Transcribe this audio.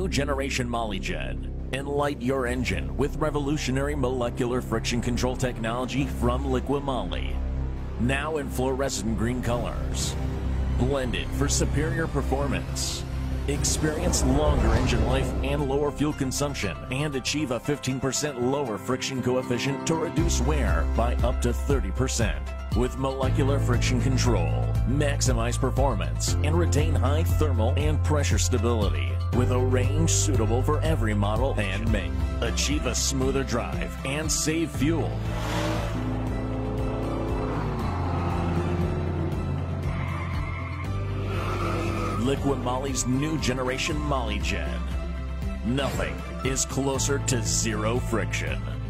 generation Molygen. Enlight your engine with revolutionary molecular friction control technology from Liquimoly. Now in fluorescent green colors. Blended for superior performance. Experience longer engine life and lower fuel consumption, and achieve a 15% lower friction coefficient to reduce wear by up to 30%. With molecular friction control, maximize performance and retain high thermal and pressure stability with a range suitable for every model and make. Achieve a smoother drive and save fuel. Liquimoly's new generation Molygen. Nothing is closer to zero friction.